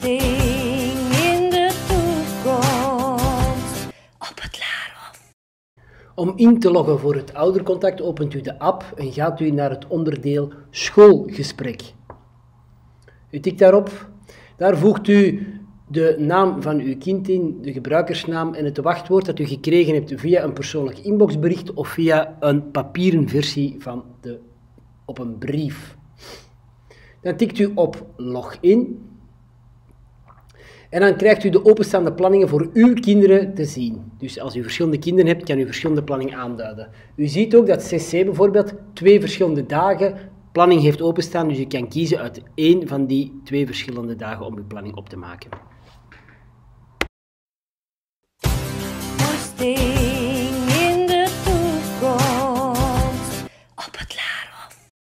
Goesting in de toekomst op het Laarhof. Om in te loggen voor het oudercontact opent u de app en gaat u naar het onderdeel schoolgesprek. U tikt daarop, daar voegt u de naam van uw kind in, de gebruikersnaam en het wachtwoord dat u gekregen hebt via een persoonlijk inboxbericht of via een papieren versie op een brief. Dan tikt u op login en dan krijgt u de openstaande planningen voor uw kinderen te zien. Dus als u verschillende kinderen hebt, kan u verschillende planningen aanduiden. U ziet ook dat CC bijvoorbeeld 2 verschillende dagen planning heeft openstaan, dus u kan kiezen uit 1 van die 2 verschillende dagen om uw planning op te maken. Goesting